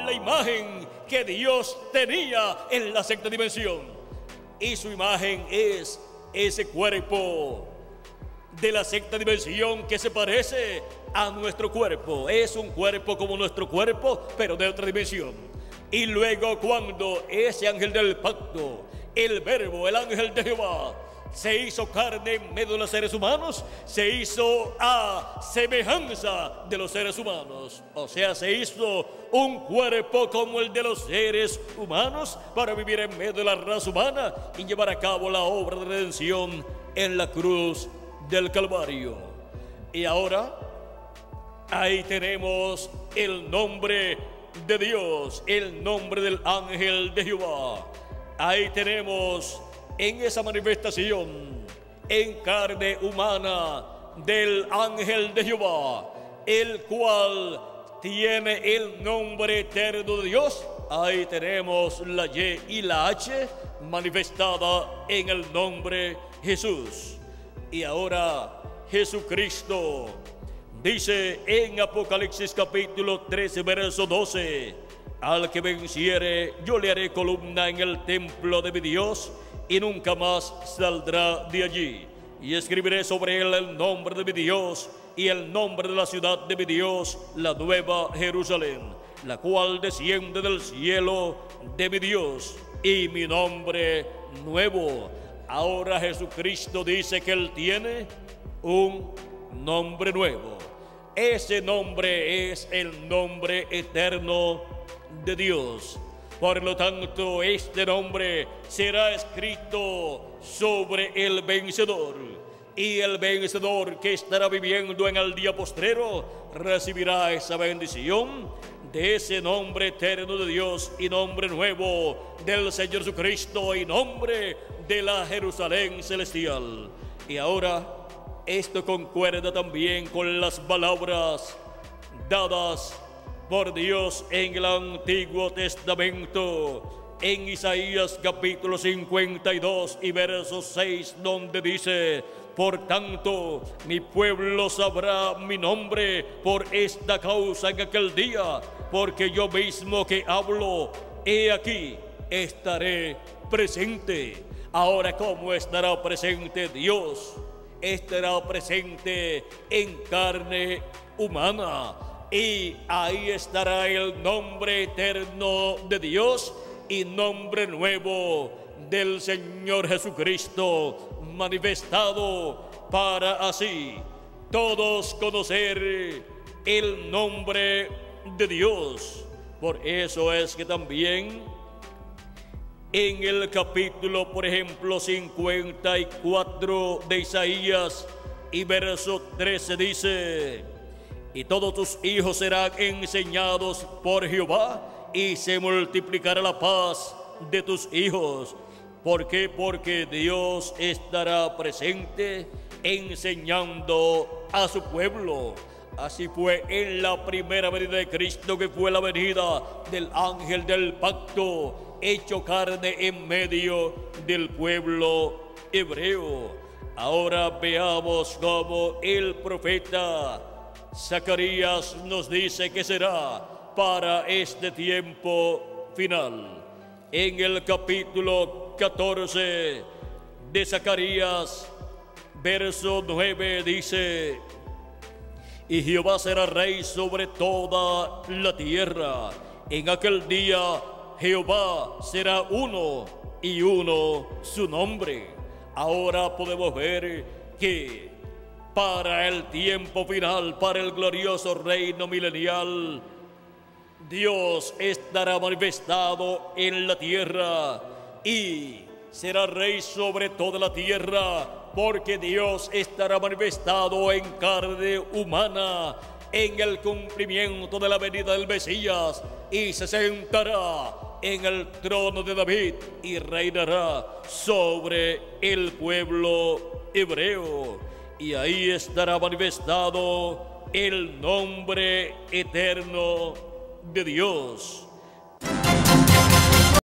la imagen que Dios tenía en la sexta dimensión. Y su imagen es ese cuerpo de la sexta dimensión que se parece a nuestro cuerpo. Es un cuerpo como nuestro cuerpo, pero de otra dimensión. Y luego cuando ese ángel del pacto, el verbo, el ángel de Jehová, se hizo carne en medio de los seres humanos, se hizo a semejanza de los seres humanos. O sea, se hizo un cuerpo como el de los seres humanos para vivir en medio de la raza humana y llevar a cabo la obra de redención en la cruz del Calvario. Y ahora, ahí tenemos el nombre de Dios, el nombre del ángel de Jehová. Ahí tenemos en esa manifestación en carne humana del ángel de Jehová, el cual tiene el nombre eterno de Dios. Ahí tenemos la Y y la H manifestada en el nombre Jesús. Y ahora Jesucristo dice en Apocalipsis capítulo 13 verso 12: al que venciere yo le haré columna en el templo de mi Dios y nunca más saldrá de allí, y escribiré sobre él el nombre de mi Dios y el nombre de la ciudad de mi Dios, la nueva Jerusalén, la cual desciende del cielo de mi Dios, y mi nombre nuevo. Ahora Jesucristo dice que él tiene un nombre nuevo. Ese nombre es el nombre eterno de Dios. Por lo tanto, este nombre será escrito sobre el vencedor. Y el vencedor que estará viviendo en el día postrero recibirá esa bendición de ese nombre eterno de Dios y nombre nuevo del Señor Jesucristo y nombre de la Jerusalén celestial. Y ahora esto concuerda también con las palabras dadas por Dios en el Antiguo Testamento, en Isaías capítulo 52 y verso 6, donde dice: por tanto, mi pueblo sabrá mi nombre por esta causa en aquel día, porque yo mismo que hablo, he aquí, estaré presente. Ahora, ¿cómo estará presente Dios? Estará presente en carne humana. Y ahí estará el nombre eterno de Dios y nombre nuevo del Señor Jesucristo, manifestado para así todos conocer el nombre de Dios. Por eso es que también en el capítulo, por ejemplo, 54 de Isaías y verso 13 dice: y todos tus hijos serán enseñados por Jehová, y se multiplicará la paz de tus hijos. ¿Por qué? Porque Dios estará presente enseñando a su pueblo. Así fue en la primera venida de Cristo, que fue la venida del ángel del pacto, hecho carne en medio del pueblo hebreo. Ahora veamos cómo el profeta Zacarías nos dice que será para este tiempo final. En el capítulo 14 de Zacarías, verso 9 dice: y Jehová será rey sobre toda la tierra. En aquel día Jehová será uno, y uno su nombre. Ahora podemos ver que para el tiempo final, para el glorioso reino milenial, Dios estará manifestado en la tierra y será rey sobre toda la tierra, porque Dios estará manifestado en carne humana en el cumplimiento de la venida del Mesías, y se sentará en el trono de David y reinará sobre el pueblo hebreo. Y ahí estará manifestado el nombre eterno de Dios.